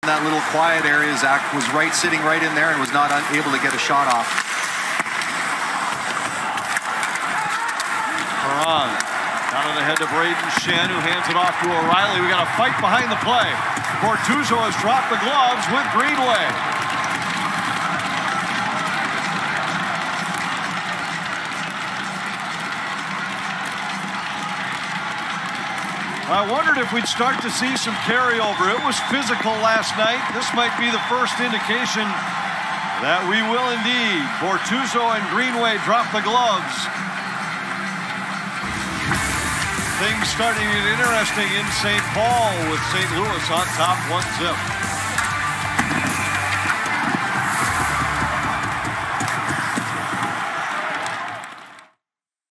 that little quiet area. Zach was sitting right in there and was not able to get a shot off. Perron down on the head to Braden Shen, who hands it off to O'Reilly. We got a fight behind the play. Bortuzzo has dropped the gloves with Greenway. I wondered if we'd start to see some carryover. It was physical last night. This might be the first indication that we will indeed. Bortuzzo and Greenway drop the gloves. Things starting to get interesting in St. Paul with St. Louis on top 1-0.